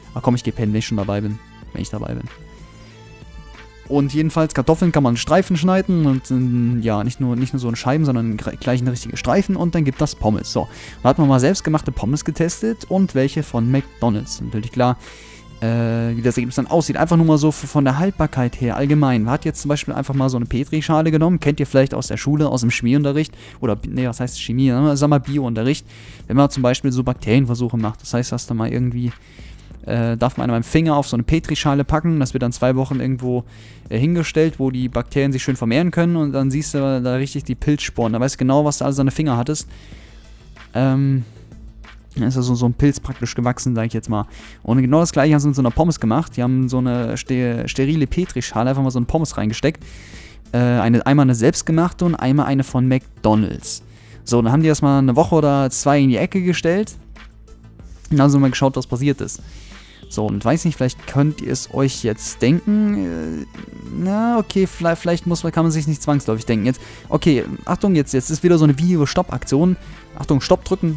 Ach komm, ich geh pennen, wenn ich schon dabei bin. Wenn ich dabei bin. Und jedenfalls, Kartoffeln kann man in Streifen schneiden und ja, nicht nur so in Scheiben, sondern gleich in richtige Streifen und dann gibt das Pommes. So, da hat man mal selbstgemachte Pommes getestet und welche von McDonald's. Natürlich klar, wie das Ergebnis dann aussieht. Einfach nur mal so von der Haltbarkeit her allgemein. Man hat jetzt zum Beispiel einfach mal so eine Petrischale genommen, kennt ihr vielleicht aus der Schule, aus dem Chemieunterricht oder, nee, was heißt Chemie, sag mal Biounterricht, wenn man zum Beispiel so Bakterienversuche macht. Das heißt, hast du mal irgendwie darf man an meinem Finger auf so eine Petrischale packen, das wird dann 2 Wochen irgendwo hingestellt, wo die Bakterien sich schön vermehren können und dann siehst du da richtig die Pilzsporen, da weißt du genau, was du alles an den Finger hattest. Da ist also so ein Pilz praktisch gewachsen, sage ich jetzt mal. Und genau das gleiche haben sie mit so einer Pommes gemacht, die haben so eine sterile Petrischale, einfach mal so eine Pommes reingesteckt, einmal eine selbstgemachte und einmal eine von McDonald's. So, dann haben die das mal eine Woche oder 2 in die Ecke gestellt und dann haben sie mal geschaut, was passiert ist. So, und weiß nicht, vielleicht könnt ihr es euch jetzt denken. Na, okay, vielleicht kann man sich nicht zwangsläufig denken. Jetzt, okay, Achtung, jetzt ist wieder so eine Video-Stopp-Aktion. Achtung, Stopp drücken.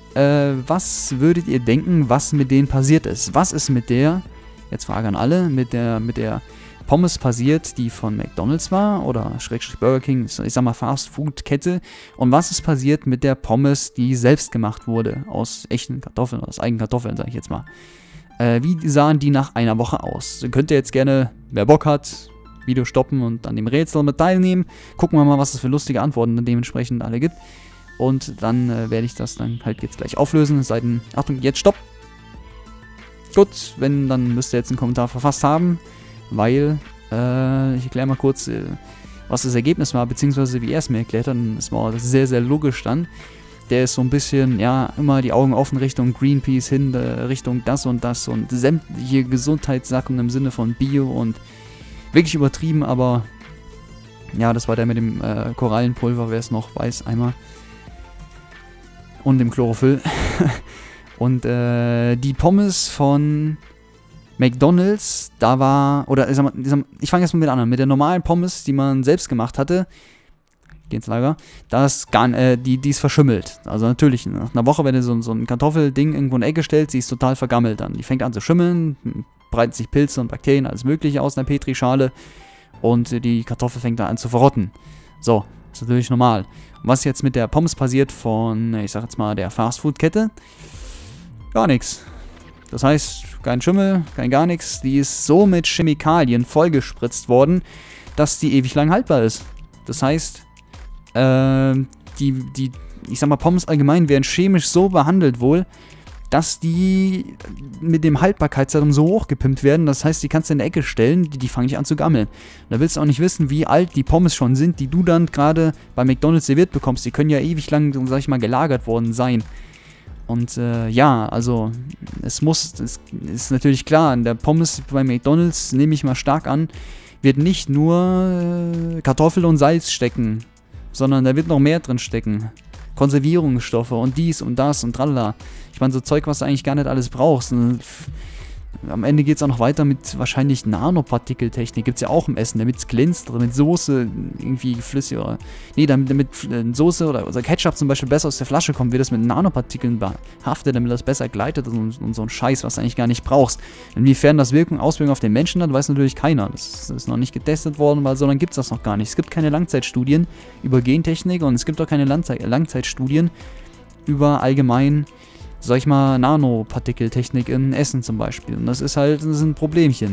Was würdet ihr denken, was mit denen passiert ist? Was ist mit der, jetzt Frage an alle, mit der Pommes passiert, die von McDonald's war oder / Burger King, ich sag mal Fast-Food-Kette? Und was ist passiert mit der Pommes, die selbst gemacht wurde, aus echten Kartoffeln, aus eigenen Kartoffeln, sag ich jetzt mal? Wie sahen die nach einer Woche aus? Könnt ihr jetzt gerne, wer Bock hat, Video stoppen und an dem Rätsel mit teilnehmen. Gucken wir mal, was es für lustige Antworten dann dementsprechend alle gibt. Und dann werde ich das dann halt jetzt gleich auflösen. Es sei denn, Achtung, jetzt Stopp. Gut, wenn, dann müsst ihr jetzt einen Kommentar verfasst haben, weil, ich erkläre mal kurz, was das Ergebnis war, beziehungsweise wie er es mir erklärt hat. Und es war sehr, sehr logisch dann. Der ist so ein bisschen, ja, immer die Augen offen Richtung Greenpeace hin, Richtung das und sämtliche Gesundheitssachen im Sinne von Bio und wirklich übertrieben, aber ja, das war der mit dem Korallenpulver, wer es noch weiß, einmal. Und dem Chlorophyll. Und die Pommes von McDonald's, da war, oder ich fange jetzt mal mit an, mit der normalen Pommes, die man selbst gemacht hatte, geh ins Lager, die ist verschimmelt. Also natürlich, nach einer Woche, wenn du so ein Kartoffelding irgendwo in die Ecke stellst, die ist total vergammelt dann. Die fängt an zu schimmeln, breiten sich Pilze und Bakterien, alles mögliche aus einer Petrischale und die Kartoffel fängt dann an zu verrotten. So, ist natürlich normal. Und was jetzt mit der Pommes passiert von, ich sag jetzt mal, der Fastfood-Kette? Gar nichts. Das heißt, kein Schimmel, kein gar nichts. Die ist so mit Chemikalien vollgespritzt worden, dass die ewig lang haltbar ist. Das heißt, ich sag mal, Pommes allgemein werden chemisch so behandelt wohl, dass die mit dem Haltbarkeitsdatum so hochgepimpt werden. Das heißt, die kannst du in der Ecke stellen, die fangen nicht an zu gammeln. Da willst du auch nicht wissen, wie alt die Pommes schon sind, die du dann gerade bei McDonald's serviert bekommst. Die können ja ewig lang, sag ich mal, gelagert worden sein. Und ja, also es ist natürlich klar, in der Pommes bei McDonald's, nehme ich mal stark an, wird nicht nur Kartoffel und Salz stecken, sondern da wird noch mehr drin stecken. Konservierungsstoffe und dies und das und tralala. Ich meine, so Zeug, was du eigentlich gar nicht alles brauchst. Und am Ende geht es auch noch weiter mit wahrscheinlich Nanopartikeltechnik. Gibt es ja auch im Essen, damit es glänzt oder mit Soße irgendwie flüssig oder... Nee, damit Soße oder Ketchup zum Beispiel besser aus der Flasche kommt, wird das mit Nanopartikeln behaftet, damit das besser gleitet und so ein Scheiß, was du eigentlich gar nicht brauchst. Inwiefern das Auswirkungen auf den Menschen hat, weiß natürlich keiner. Das ist noch nicht getestet worden, weil so lange gibt es das noch gar nicht. Es gibt keine Langzeitstudien über Gentechnik und es gibt auch keine Langzeitstudien über allgemein, sag ich mal, Nanopartikeltechnik in Essen zum Beispiel. Und das ist ein Problemchen.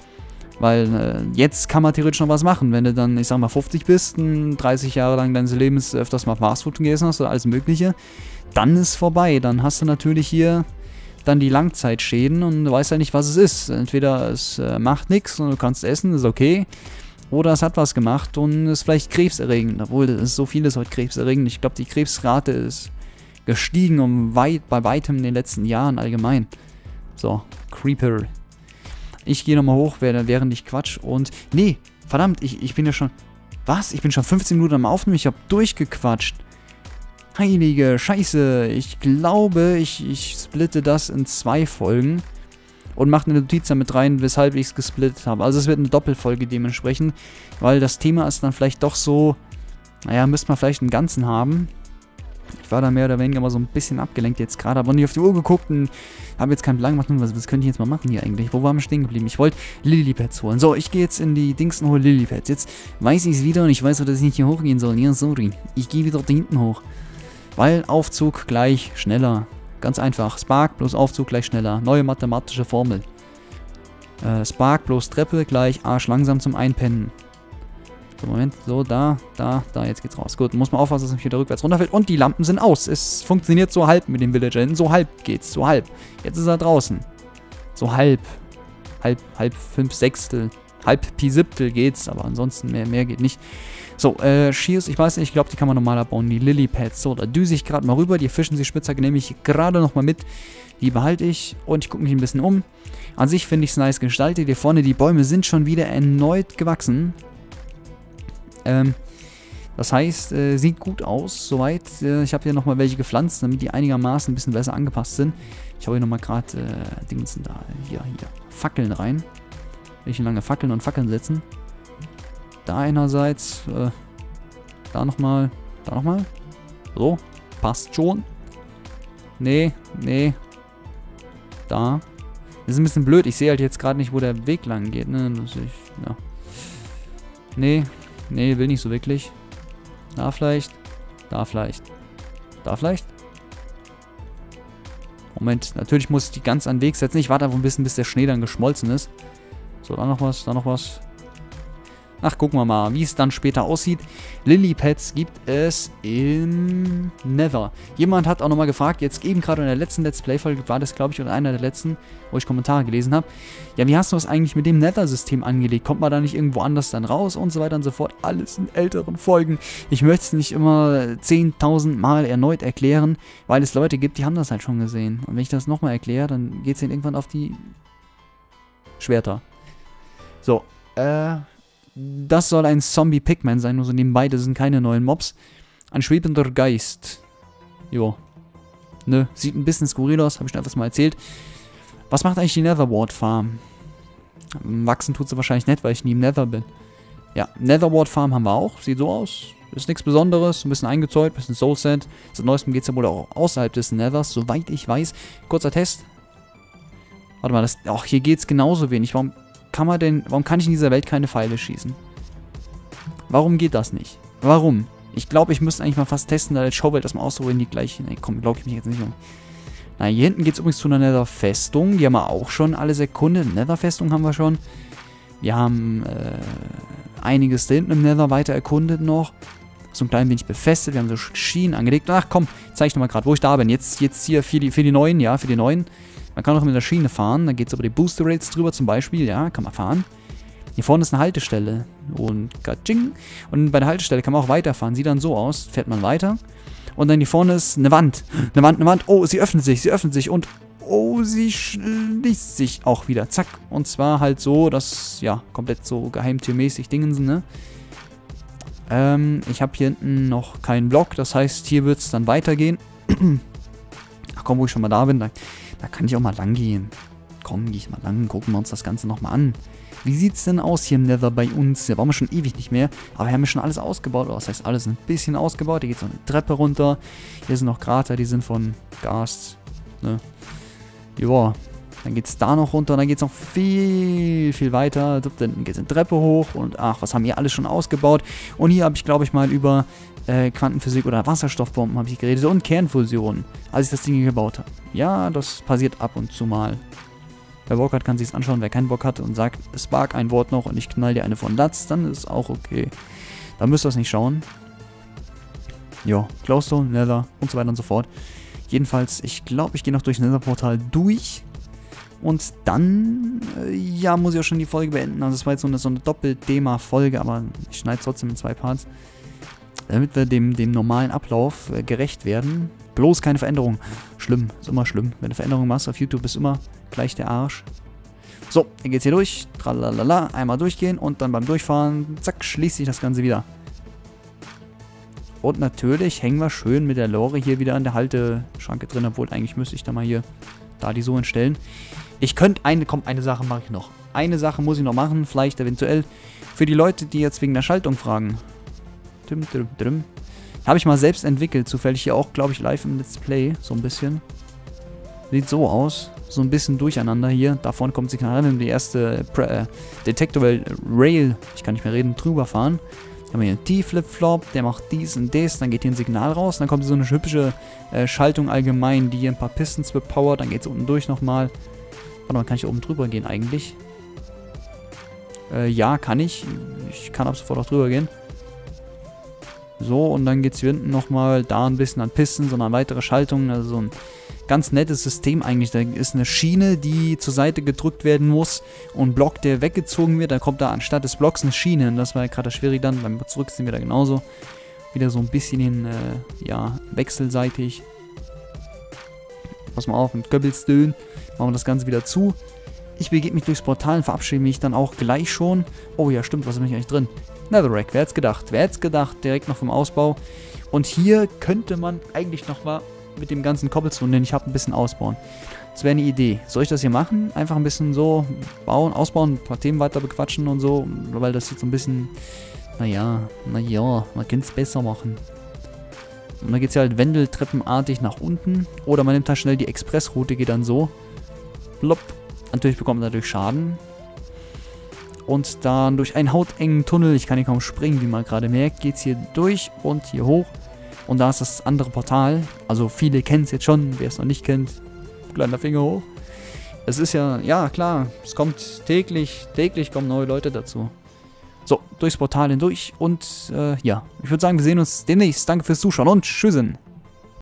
Weil jetzt kann man theoretisch noch was machen. Wenn du dann, ich sag mal, 50 bist, 30 Jahre lang deines Lebens öfters mal Fastfood gegessen hast oder alles mögliche, dann ist vorbei. Dann hast du natürlich hier dann die Langzeitschäden und du weißt ja nicht, was es ist. Entweder es macht nichts und du kannst essen, ist okay. Oder es hat was gemacht und ist vielleicht krebserregend. Obwohl, das ist so vieles heute krebserregend. Ich glaube, die Krebsrate ist gestiegen bei weitem in den letzten Jahren allgemein. So, Creeper. Ich gehe nochmal hoch, während ich quatsch und... Nee, verdammt, ich bin ja schon... Was? Ich bin schon 15 Minuten am Aufnehmen, ich habe durchgequatscht. Heilige Scheiße. Ich glaube, ich splitte das in 2 Folgen und mache eine Notiz damit rein, weshalb ich es gesplittet habe. Also es wird eine Doppelfolge dementsprechend, weil das Thema ist dann vielleicht doch so... Naja, müsste man vielleicht einen ganzen haben. Ich war da mehr oder weniger mal so ein bisschen abgelenkt jetzt gerade, aber nicht auf die Uhr geguckt und habe jetzt keinen Plan gemacht, was könnte ich jetzt mal machen hier eigentlich? Wo waren wir stehen geblieben? Ich wollte Lilypads holen. So, ich gehe jetzt in die Dings und hole Lilypads. Jetzt weiß ich es wieder und ich weiß auch, dass ich nicht hier hochgehen soll. Ja, sorry. Ich gehe wieder da hinten hoch. Weil Aufzug gleich schneller. Ganz einfach. Spark plus Aufzug gleich schneller. Neue mathematische Formel. Spark plus Treppe gleich Arsch langsam zum Einpennen. So, Moment. So, da. Jetzt geht's raus. Gut, muss man aufpassen, dass es mich wieder rückwärts runterfällt. Und die Lampen sind aus. Es funktioniert so halb mit dem Villager. So halb geht's. So halb. Jetzt ist er draußen. So halb. Halb 5/6. Halb Pi-7 geht's. Aber ansonsten mehr geht nicht. So, Shears, ich weiß nicht, ich glaube, die kann man normal abbauen. Die Lilypads. So, da düse ich gerade mal rüber. Die fischen sie Spitzhacke nehme ich gerade nochmal mit. Die behalte ich und ich gucke mich ein bisschen um. An sich finde ich es nice gestaltet. Hier vorne, die Bäume sind schon wieder erneut gewachsen. Das heißt, sieht gut aus, soweit. Ich habe hier nochmal welche gepflanzt, damit die einigermaßen ein bisschen besser angepasst sind. Ich habe hier nochmal gerade Dingens da, hier, Fackeln rein. Will ich lange Fackeln und Fackeln setzen. Da einerseits, da nochmal. So, passt schon. Nee. Da. Das ist ein bisschen blöd, ich sehe halt jetzt gerade nicht, wo der Weg lang geht, ne? Ja. Nee, will nicht so wirklich. Da vielleicht. Moment, natürlich muss ich die ganz an den Weg setzen. Ich warte einfach ein bisschen, bis der Schnee dann geschmolzen ist. So, da noch was. Ach, gucken wir mal, wie es dann später aussieht. Lilypads gibt es im Nether. Jemand hat auch nochmal gefragt, jetzt eben gerade in der letzten Let's Play-Folge war das, glaube ich, oder einer der letzten, wo ich Kommentare gelesen habe. Ja, wie hast du es eigentlich mit dem Nether-System angelegt? Kommt man da nicht irgendwo anders dann raus und so weiter und so fort? Alles in älteren Folgen. Ich möchte es nicht immer 10.000 Mal erneut erklären, weil es Leute gibt, die haben das halt schon gesehen. Und wenn ich das nochmal erkläre, dann geht es ihnen irgendwann auf die Schwerter. So, das soll ein Zombie-Pigman sein, nur so nebenbei, das sind keine neuen Mobs. Ein schwebender Geist. Jo. Ne, sieht ein bisschen skurril aus, habe ich schon etwas mal erzählt. Was macht eigentlich die Netherward Farm? Wachsen tut sie wahrscheinlich nicht, weil ich nie im Nether bin. Ja, Netherward Farm haben wir auch, sieht so aus. Ist nichts Besonderes, ein bisschen eingezäunt, ein bisschen Soul Sand. Seit neuestem geht es ja wohl auch außerhalb des Nethers, soweit ich weiß. Kurzer Test. Warte mal, ach, hier geht es genauso wenig. Warum kann ich in dieser Welt keine Pfeile schießen? Warum geht das nicht? Warum? Ich glaube, ich müsste eigentlich mal fast testen, da der Showwelt das mal ausprobieren, die gleiche. Ne, komm, glaube ich mich jetzt nicht um. Na, hier hinten geht es übrigens zu einer Nether-Festung. Die haben wir auch schon alles erkundet. Nether-Festung haben wir schon. Wir haben einiges da hinten im Nether weiter erkundet noch. So ein klein wenig befestigt. Wir haben so Schienen angelegt. Ach komm, zeig ich nochmal gerade, wo ich da bin. Jetzt hier für die neuen, ja, für die neuen. Man kann auch mit der Schiene fahren, da geht es über die Booster Rates drüber zum Beispiel, ja, kann man fahren. Hier vorne ist eine Haltestelle und katsching. Und bei der Haltestelle kann man auch weiterfahren, sieht dann so aus, fährt man weiter. Und dann hier vorne ist eine Wand, oh, sie öffnet sich und oh, sie schließt sich auch wieder, zack. Und zwar halt so, dass, ja, komplett so geheimtürmäßig Dingensen, ne. Ich habe hier hinten noch keinen Block, das heißt, hier wird es dann weitergehen. Ach komm, wo ich schon mal da bin, da kann ich auch mal lang gehen. Komm, gehe ich mal lang, gucken wir uns das Ganze nochmal an. Wie sieht es denn aus hier im Nether bei uns? Da waren wir schon ewig nicht mehr, aber wir haben ja schon alles ausgebaut. Das heißt, alles ein bisschen ausgebaut. Hier geht so eine Treppe runter. Hier sind noch Krater, die sind von Gas. Ne? Joa, dann geht es da noch runter und dann geht es noch viel, viel weiter. Dann geht es eine Treppe hoch und ach, was haben wir alles schon ausgebaut. Und hier habe ich, glaube ich, mal über Quantenphysik oder Wasserstoffbomben habe ich geredet und Kernfusion, als ich das Ding hier gebaut habe. Ja, das passiert ab und zu mal. Wer Bock hat, kann sich es anschauen. Wer keinen Bock hat und sagt, Spark ein Wort noch und ich knall dir eine von Latz, dann ist auch okay. Da müsst ihr es nicht schauen. Ja, Glowstone, Nether und so weiter und so fort. Jedenfalls, ich glaube, ich gehe noch durch das Nether-Portal durch. Und dann, ja, muss ich auch schon die Folge beenden. Also es war jetzt so eine Doppel-Thema-Folge, aber ich schneide es trotzdem in 2 Parts. Damit wir dem normalen Ablauf gerecht werden. Bloß keine Veränderung. Schlimm, ist immer schlimm. Wenn du Veränderungen machst auf YouTube, ist immer gleich der Arsch. So, dann geht's hier durch. Tralalala, einmal durchgehen und dann beim Durchfahren, zack, schließt sich das Ganze wieder. Und natürlich hängen wir schön mit der Lore hier wieder an der Halteschranke drin, obwohl eigentlich müsste ich da mal hier die so entstellen. Ich könnte eine Sache mache ich noch. Eine Sache muss ich noch machen, vielleicht eventuell für die Leute, die jetzt wegen der Schaltung fragen. Habe ich mal selbst entwickelt, zufällig hier auch, glaube ich, live im Let's Play, so ein bisschen. Sieht so aus, so ein bisschen durcheinander hier. Da vorne kommt Signal rein, wenn wir die erste Detector Rail, ich kann nicht mehr reden, drüber fahren. Dann haben wir hier einen T-Flip-Flop, der macht dies und das, dann geht hier ein Signal raus, dann kommt so eine hübsche Schaltung allgemein, die hier ein paar Pistons bepowert, dann geht es unten durch nochmal. Warte mal, kann ich oben drüber gehen eigentlich? Ja, kann ich. Ich kann ab sofort auch drüber gehen. So, und dann geht es hier hinten nochmal da ein bisschen an Pistons und an weitere Schaltungen. Also so ein ganz nettes System eigentlich. Da ist eine Schiene, die zur Seite gedrückt werden muss und ein Block, der weggezogen wird. Dann kommt da anstatt des Blocks eine Schiene. Und das war ja gerade schwierig dann. Beim Zurückziehen wieder genauso. Wieder so ein bisschen ja, wechselseitig. Pass mal auf, mit Cobblestone machen wir das Ganze wieder zu. Ich begebe mich durchs Portal und verabschiede mich dann auch gleich schon. Oh ja, stimmt, was ist eigentlich drin? Netherrack, wer hätte es gedacht? Wer hätte es gedacht? Direkt noch vom Ausbau. Und hier könnte man eigentlich nochmal mit dem ganzen Cobblestone, den ich habe, ein bisschen ausbauen. Das wäre eine Idee. Soll ich das hier machen? Einfach ein bisschen so bauen, ausbauen, ein paar Themen weiter bequatschen und so, weil das jetzt so ein bisschen, naja, man könnte es besser machen. Und dann geht es ja halt wendeltreppenartig nach unten. Oder man nimmt halt schnell die Expressroute, geht dann so. Plopp. Natürlich bekommt man dadurch Schaden. Und dann durch einen hautengen Tunnel, ich kann hier kaum springen, wie man gerade merkt, geht es hier durch und hier hoch. Und da ist das andere Portal. Also viele kennen es jetzt schon, wer es noch nicht kennt, kleiner Finger hoch. Es ist ja, ja klar, es kommt täglich kommen neue Leute dazu. So, durchs Portal hindurch und ja, ich würde sagen, wir sehen uns demnächst. Danke fürs Zuschauen und tschüssen.